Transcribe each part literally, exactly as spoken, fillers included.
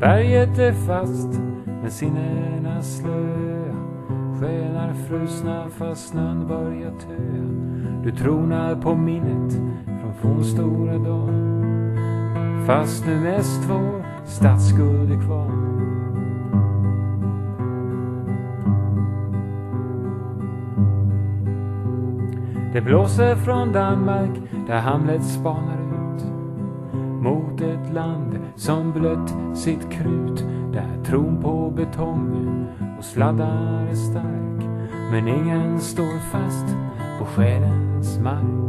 Berget är fast, men sinnena slöa. Själar frusna fast snön börjar töa. Du tronar på minnet från fornstora dag. Fast nu mest vår stadsskuld är kvar. Det blåser från Danmark där Hamlet spanar ut mot ett land som blött sitt krut, där tron på betong och sladdar är stark, men ingen står fast på själens mark.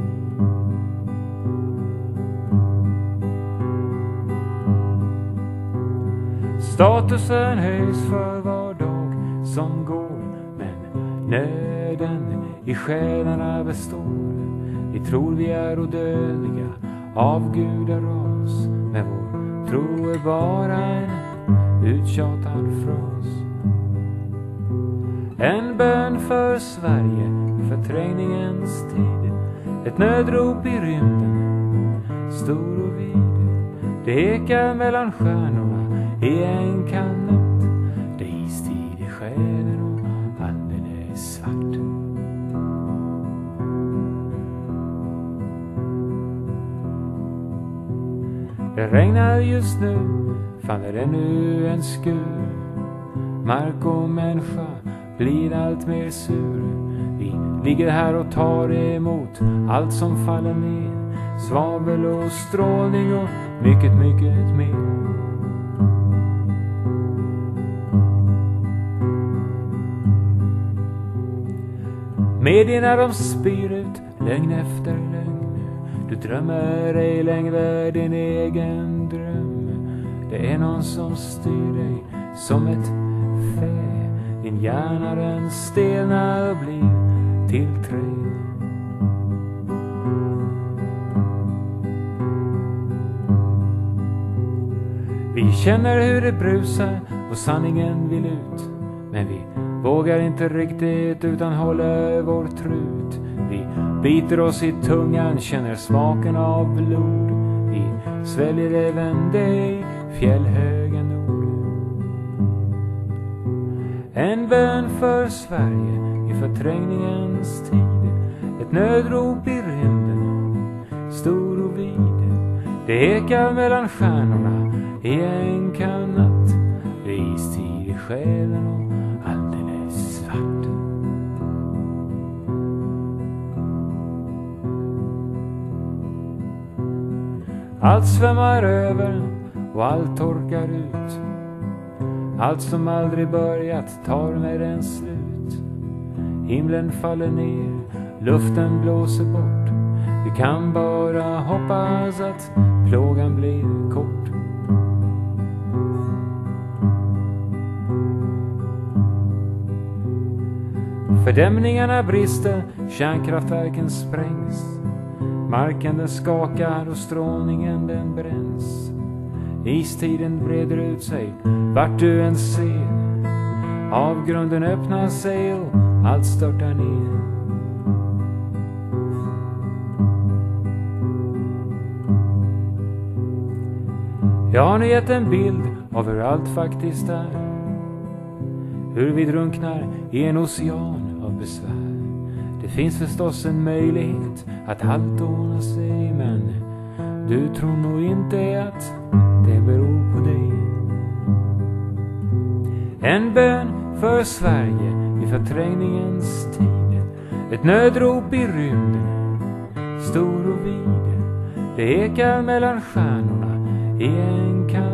Statusen höjs för var dag som går, men nöden i själarna består. Vi tror vi är odödliga, avgudaras, men vår tro är bara en uttjatad fras. En bön för Sverige i förträngningens tid, ett nödrop i rymden, stor och vid. Det ekar mellan stjärnorna i en kanot, det är istid i själen och alldeles svart. Det regnar just nu, faller det nu en skur. Mark och människa blir allt mer sur. Vi ligger här och tar emot allt som faller ner. Svavel och strålning och mycket, mycket mer. Medierna de spyr ut lögn efter lögn. Du drömmer ej längre din egen dröm. Det är någon som styr dig som ett fä. Din hjärna den stelnar och blir till trä. Vi känner hur det brusar och sanningen vill ut. Men vi vågar inte riktigt utan håller vår trut. Vi biter oss i tungan, känner smaken av blod. Vi sväljer även det fjällhöga nord. En bön för Sverige i förträngningens tid. Ett nödrop i rymden, stor och vid. Det ekar mellan stjärnorna i en kanat. Det är istid i själen och alldeles svart. Allt svämmar över och allt torkar ut. Allt som aldrig börjat tar med en slut. Himlen faller ner, luften blåser bort. Vi kan bara hoppas att plågan blir kort. Fördämningarna brister, kärnkraftverken sprängs. Marken den skakar och strålningen den bränns. Istiden breder ut sig, vart du än ser. Avgrunden öppnar sig och allt störtar ner. Jag har nu gett en bild av hur allt faktiskt är. Hur vi drunknar i en ocean av besvär. Det finns förstås en möjlighet att allt ordnar sig, men du tror nog inte att det beror på dig. En bön för Sverige i förträngningens tid. Ett nödrop i rymden, stor och vid. Det ekar mellan stjärnorna i en kanal.